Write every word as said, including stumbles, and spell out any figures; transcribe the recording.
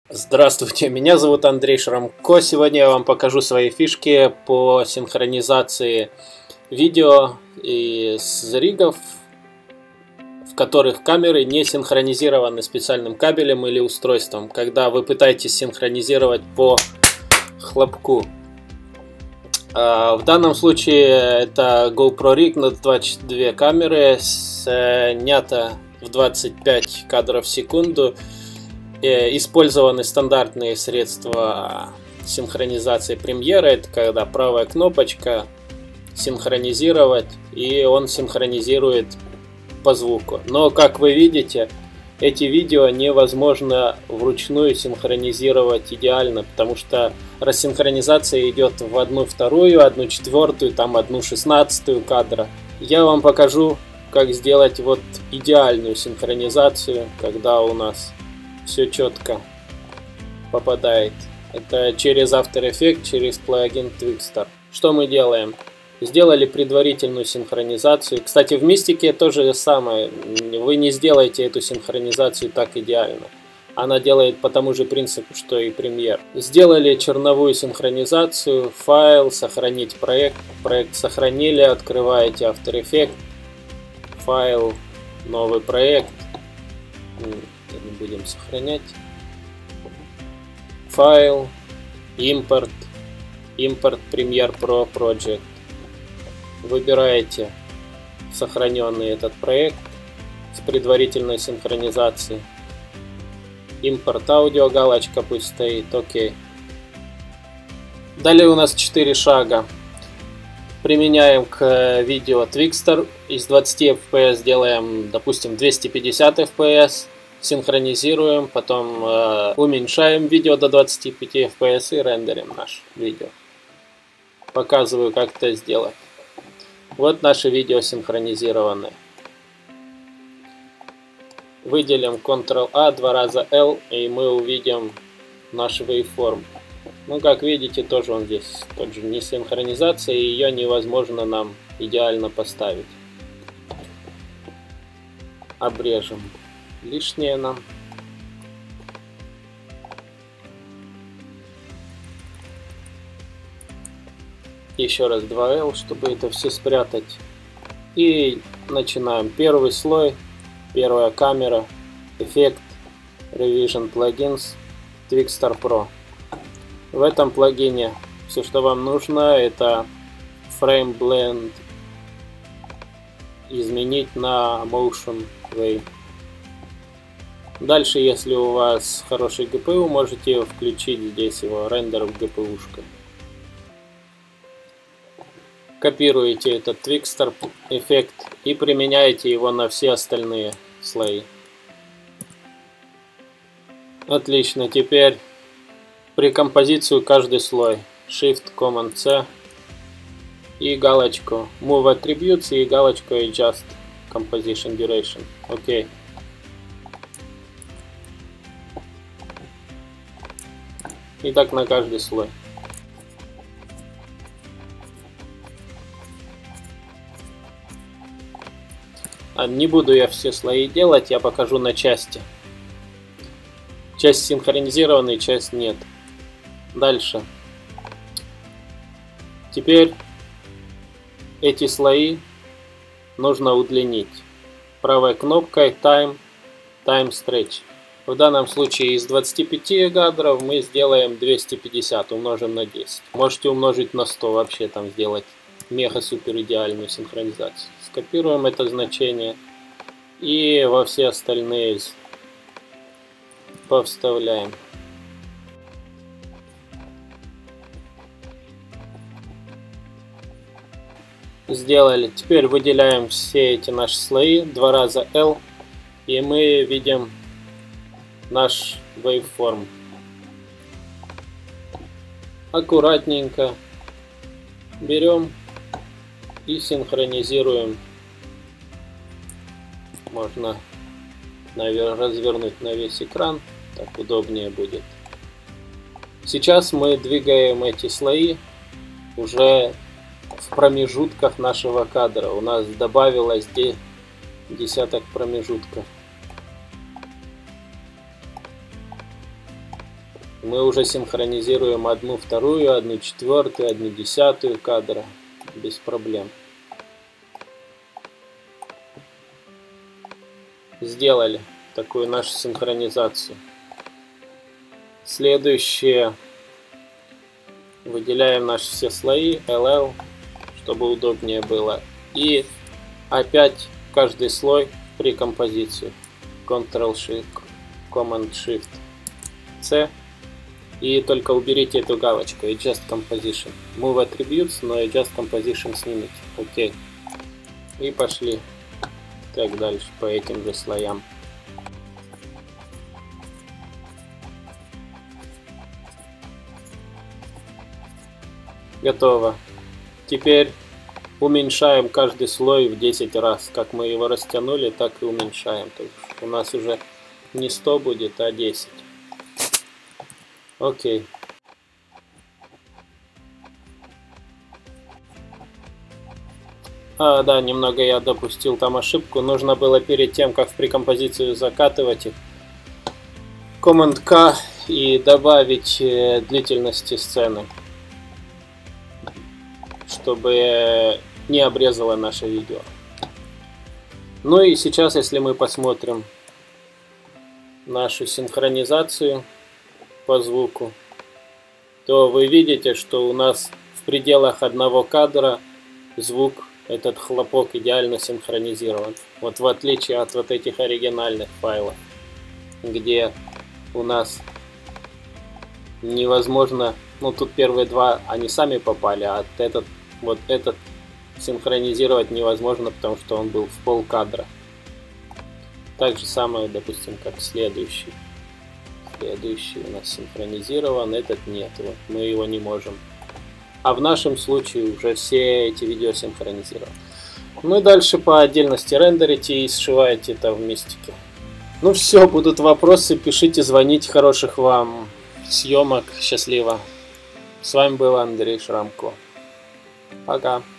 Здравствуйте, меня зовут Андрей Шрамко. Сегодня я вам покажу свои фишки по синхронизации видео из ригов, в которых камеры не синхронизированы специальным кабелем или устройством, когда вы пытаетесь синхронизировать по хлопку. В данном случае это GoPro Rig на двадцать две камеры, снято в двадцать пять кадров в секунду. Использованы стандартные средства синхронизации Premiere. Это когда правая кнопочка синхронизировать, и он синхронизирует по звуку. Но как вы видите, эти видео невозможно вручную синхронизировать идеально, потому что рассинхронизация идет в одну вторую, одну четвертую, там одну шестнадцатую кадра. Я вам покажу, как сделать вот идеальную синхронизацию, когда у нас все четко попадает. Это через After Effects, через плагин Twixtor. Что мы делаем? Сделали предварительную синхронизацию. Кстати, в Мистике то же самое. Вы не сделаете эту синхронизацию так идеально. Она делает по тому же принципу, что и Premiere. Сделали черновую синхронизацию, файл, сохранить проект. Проект сохранили, открываете After Effects, файл, новый проект. Не будем сохранять. Файл, импорт, импорт Premiere Pro Project. Выбираете сохраненный этот проект с предварительной синхронизацией. Импорт аудио, галочка пусть стоит, окей. Далее у нас четыре шага. Применяем к видео Twixtor. Из двадцати эф пи эс делаем, допустим, двести пятьдесят эф пи эс. Синхронизируем, потом э, уменьшаем видео до двадцати пяти эф пи эс и рендерим наше видео. Показываю, как это сделать. Вот наше видео синхронизированное. Выделим контрол а, два раза эл, и мы увидим наш waveform. Ну, как видите, тоже он здесь тот же не синхронизация, и ее невозможно нам идеально поставить. Обрежем лишнее нам. Еще раз два эл, чтобы это все спрятать. И начинаем. Первый слой, первая камера, эффект, Revision Plugins, Twixtor Pro. В этом плагине все, что вам нужно, это Frame Blend изменить на Motion Wave. Дальше, если у вас хороший джи пи ю, можете включить здесь его рендер в джи пи ю-шка. Копируете этот Twixtor эффект и применяете его на все остальные слои. Отлично, теперь при композицию каждый слой. Shift-Command-C и галочку Move Attributes и галочку Adjust Composition Duration. Окей. И так на каждый слой. А не буду я все слои делать, я покажу на части. Часть синхронизированная, часть нет. Дальше. Теперь эти слои нужно удлинить. Правой кнопкой Time, Time Stretch. В данном случае из двадцати пяти кадров мы сделаем двести пятьдесят, умножим на десять. Можете умножить на сто, вообще там сделать мега-супер идеальную синхронизацию. Скопируем это значение и во все остальные повставляем. Сделали. Теперь выделяем все эти наши слои, два раза эл, и мы видим наш waveform. Аккуратненько берем и синхронизируем. Можно, наверное, развернуть на весь экран, так удобнее будет. Сейчас мы двигаем эти слои уже в промежутках нашего кадра. У нас добавилось десяток промежутков. Мы уже синхронизируем одну вторую, одну четвертую, одну десятую кадра без проблем. Сделали такую нашу синхронизацию. Следующее. Выделяем наши все слои, эл эл, чтобы удобнее было. И опять каждый слой при композицию. контрол-Shift, команд-Shift-C. И только уберите эту галочку, Adjust Composition. Move Attributes, но Adjust Composition снимите. Окей. И пошли. Так дальше по этим же слоям. Готово. Теперь уменьшаем каждый слой в десять раз. Как мы его растянули, так и уменьшаем. То есть у нас уже не сто будет, а десять. Окей. А, да, немного я допустил там ошибку. Нужно было перед тем, как в прекомпозицию закатывать их, команд-К и добавить э, длительности сцены, чтобы не обрезало наше видео. Ну и сейчас, если мы посмотрим нашу синхронизацию по звуку, то вы видите, что у нас в пределах одного кадра звук, этот хлопок, идеально синхронизирован. Вот в отличие от вот этих оригинальных файлов, где у нас невозможно, ну тут первые два, они сами попали, а этот, вот этот синхронизировать невозможно, потому что он был в полкадра. Так же самое, допустим, как следующий. Следующий у нас синхронизирован, этот нет, вот мы его не можем. А в нашем случае уже все эти видео синхронизированы. Ну и дальше по отдельности рендерите и сшиваете это в мистике. Ну все, будут вопросы, пишите, звоните, хороших вам съемок, счастливо. С вами был Андрей Шрамко. Пока.